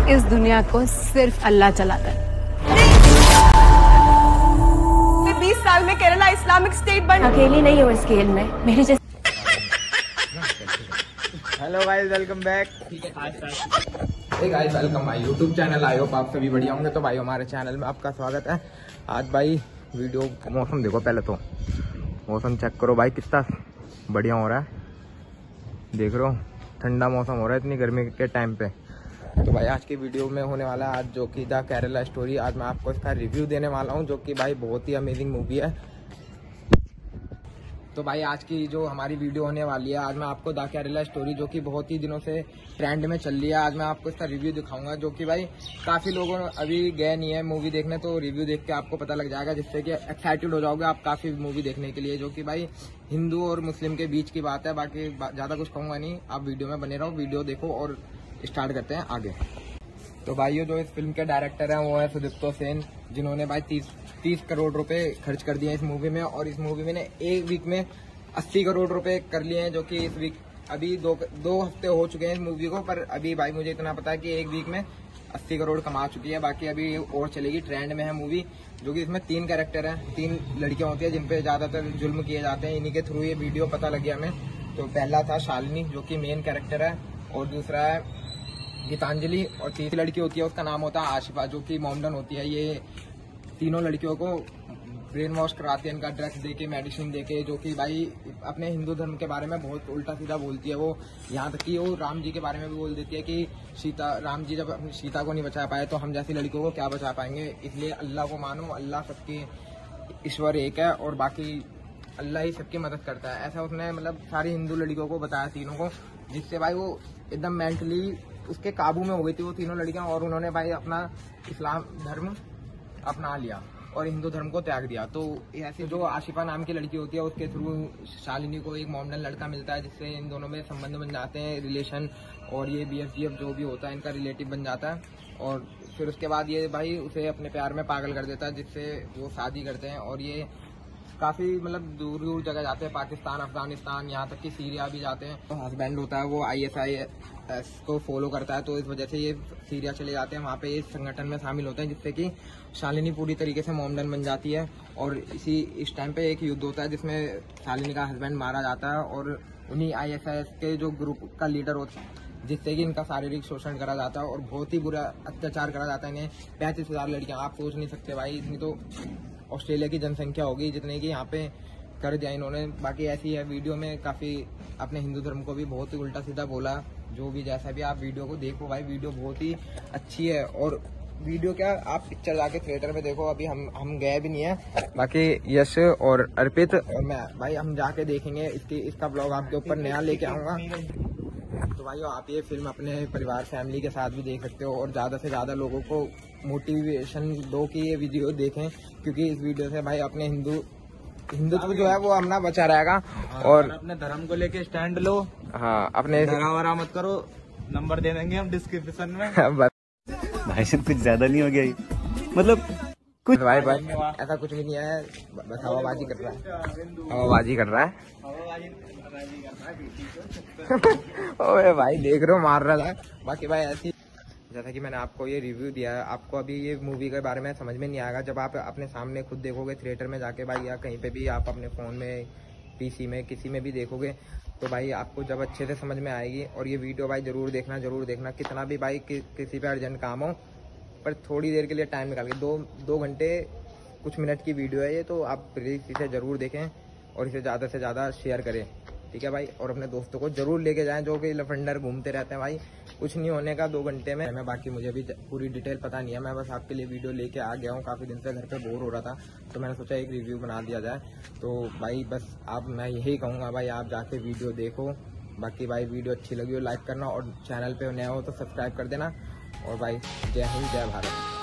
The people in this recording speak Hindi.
इस दुनिया को सिर्फ अल्लाह चलाता है। 20 साल में केरला इस्लामिक स्टेट बन। अकेली नहीं हूँ इस खेल में, मेरे जैसे। Hello guys, welcome back. Hey guys, welcome my YouTube channel. I hope आप सभी बढ़िया होंगे। तो भाई हमारे चैनल में आपका स्वागत है। आज भाई वीडियो, मौसम देखो, पहले तो मौसम चेक करो भाई, कितना बढ़िया हो रहा है। देख रहे हो, ठंडा मौसम हो रहा है इतनी गर्मी के टाइम पे। तो भाई आज की वीडियो में होने वाला है आज जो कि द केरला स्टोरी। आज मैं आपको इसका रिव्यू देने वाला हूँ, जो कि भाई बहुत ही अमेजिंग मूवी है। तो भाई आज की जो हमारी वीडियो होने वाली है, आज मैं आपको द केरला स्टोरी, जो कि बहुत ही दिनों से ट्रेंड में चल रही है, आज मैं आपको इसका रिव्यू दिखाऊंगा। जो कि भाई काफ़ी लोगों अभी गए नहीं है मूवी देखने, तो रिव्यू देख के आपको पता लग जाएगा, जिससे कि एक्साइटेड हो जाओगे आप काफ़ी मूवी देखने के लिए। जो कि भाई हिंदू और मुस्लिम के बीच की बात है। बाकी ज़्यादा कुछ कहूँगा नहीं, आप वीडियो में बने रहो, वीडियो देखो और स्टार्ट करते हैं आगे। तो भाई जो इस फिल्म के डायरेक्टर हैं वो है सुदीप्तो सेन, जिन्होंने भाई 30 करोड़ रुपए खर्च कर दिए इस मूवी में। और इस मूवी में ने एक वीक में 80 करोड़ रुपए कर लिए हैं। जो कि इस वीक अभी दो हफ्ते हो चुके हैं इस मूवी को, पर अभी भाई मुझे इतना पता है कि एक वीक में 80 करोड़ कमा चुकी है। बाकी अभी और चलेगी, ट्रेंड में है मूवी। जो कि इसमें 3 कैरेक्टर हैं, 3 लड़कियां होती है जिन पे ज्यादातर जुल्म किए जाते हैं। इन्हीं के थ्रू ये वीडियो पता लग गया हमें। तो पहला था शालिनी, जो कि मेन कैरेक्टर है, और दूसरा है गीतांजलि, और तीसरी लड़की होती है उसका नाम होता है आशिफा, जो कि मॉमडन होती है। ये तीनों लड़कियों को ब्रेन वॉश कराती है, इनका ड्रग्स देके, मेडिसिन देके। जो कि भाई अपने हिंदू धर्म के बारे में बहुत उल्टा सीधा बोलती है वो। यहाँ तक कि वो राम जी के बारे में भी बोल देती है कि राम जी जब अपनी सीता को नहीं बचा पाए तो हम जैसी लड़कियों को क्या बचा पाएंगे। इसलिए अल्लाह को मानो, अल्लाह सबकी ईश्वर एक है और बाकी अल्लाह ही सबकी मदद करता है। ऐसा उसने मतलब सारी हिंदू लड़कियों को बताया, तीनों को, जिससे भाई वो एकदम मेंटली उसके काबू में हो गई थी वो तीनों लड़कियां। और उन्होंने भाई अपना इस्लाम धर्म अपना लिया और हिंदू धर्म को त्याग दिया। तो ऐसे जो आशिफा नाम की लड़की होती है, उसके थ्रू शालिनी को एक मॉमडन लड़का मिलता है, जिससे इन दोनों में संबंध बन जाते हैं, रिलेशन। और ये BFGF जो भी होता है इनका रिलेटिव बन जाता है। और फिर उसके बाद ये भाई उसे अपने प्यार में पागल कर देता है, जिससे वो शादी करते हैं। और ये काफ़ी मतलब दूर दूर जगह जाते हैं, पाकिस्तान, अफगानिस्तान, यहाँ तक कि सीरिया भी जाते हैं। तो हस्बैंड होता है वो ISIS को फॉलो करता है, तो इस वजह से ये सीरिया चले जाते हैं। वहाँ पे इस संगठन में शामिल होते हैं, जिससे कि शालिनी पूरी तरीके से मॉमडन बन जाती है। और इस टाइम पे एक युद्ध होता है जिसमें शालिनी का हस्बैंड मारा जाता है, और उन्हीं ISIS के जो ग्रुप का लीडर होता है, जिससे कि इनका शारीरिक शोषण करा जाता है और बहुत ही बुरा अत्याचार करा जाता है इन्हें। 35,000 लड़कियाँ, आप सोच नहीं सकते भाई, इतनी तो ऑस्ट्रेलिया की जनसंख्या होगी जितने की यहाँ पे कर दिया इन्होंने। बाकी ऐसी है, वीडियो में काफ़ी अपने हिंदू धर्म को भी बहुत ही उल्टा सीधा बोला। जो भी जैसा भी, आप वीडियो को देखो भाई, वीडियो बहुत ही अच्छी है। और वीडियो क्या, आप पिक्चर जाके थिएटर में देखो। अभी हम गए भी नहीं है। बाकी यश और अर्पित और मैं भाई हम जाके देखेंगे। इसका ब्लॉग आपके ऊपर नया लेके आऊँगा। तो भाई आप ये फिल्म अपने परिवार, फैमिली के साथ भी देख सकते हो, और ज़्यादा से ज़्यादा लोगों को मोटिवेशन दो कि ये वीडियो देखें, क्योंकि इस वीडियो से भाई अपने हिंदुत्व जो है वो अपना बचा रहेगा। और अपने धर्म को लेके स्टैंड लो। हाँ, अपने डरा मत करो। नंबर दे देंगे हम डिस्क्रिप्शन में। भाई साहब कुछ ज्यादा नहीं हो गया ये? मतलब कुछ भाई ऐसा कुछ भी नहीं है, बस हवाबाजी कर रहा है, हवाबाजी कर रहा है। ओए भाई देख रहे हो, मार रहा था। बाकी भाई ऐसी, जैसा कि मैंने आपको ये रिव्यू दिया है, आपको अभी ये मूवी के बारे में समझ में नहीं आएगा जब आप अपने सामने खुद देखोगे थिएटर में जाके भाई, या कहीं पे भी आप अपने फ़ोन में, PC में, किसी में भी देखोगे, तो भाई आपको जब अच्छे से समझ में आएगी। और ये वीडियो भाई ज़रूर देखना। कितना भी भाई किसी पे अर्जेंट काम हो, पर थोड़ी देर के लिए टाइम निकाल के, 2 घंटे कुछ मिनट की वीडियो है ये, तो आप प्लीज़ इसे ज़रूर देखें और इसे ज़्यादा से ज़्यादा शेयर करें, ठीक है भाई। और अपने दोस्तों को जरूर लेके जाएं जो कि लफंडर घूमते रहते हैं भाई, कुछ नहीं होने का 2 घंटे में। बाकी मुझे भी पूरी डिटेल पता नहीं है, मैं बस आपके लिए वीडियो लेके आ गया हूँ। काफ़ी दिन से घर पे बोर हो रहा था, तो मैंने सोचा एक रिव्यू बना दिया जाए। तो भाई बस मैं यही कहूँगा भाई, आप जाके वीडियो देखो। बाकी भाई वीडियो अच्छी लगी हो लाइक करना, और चैनल पर नया हो तो सब्सक्राइब कर देना। और भाई जय हिंद, जय भारत।